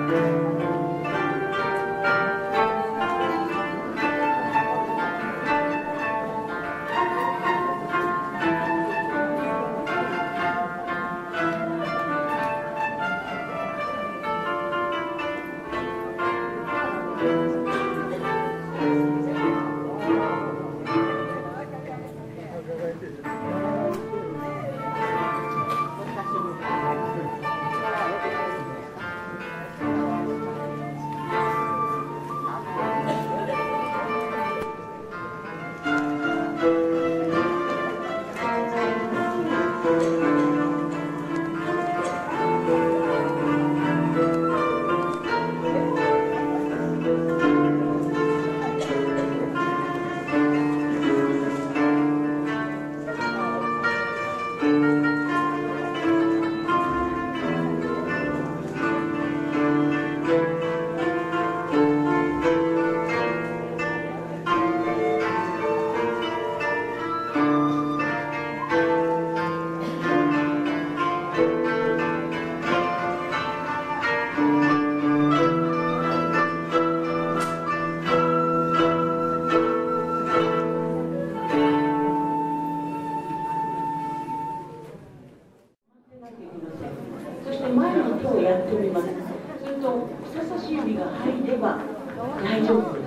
そして前の手をやってみます。すると人差し指が入れば大丈夫です。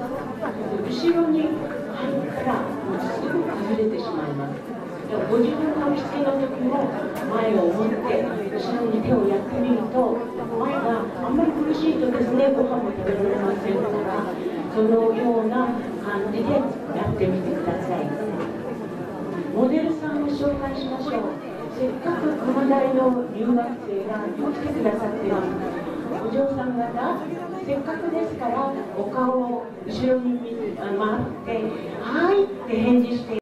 後ろに入ったらもうすぐ崩れてしまいます。ご自分の着付けの時も前を持って後ろに手をやってみると、前があんまり苦しいとですね、ご飯も食べられませんから、そのような感じでやってみてください。モデルさんを紹介しましょう。せっかく熊大の留学生が来てくださっています。お嬢さん方、せっかくですからお顔を後ろに回って「はい」って返事して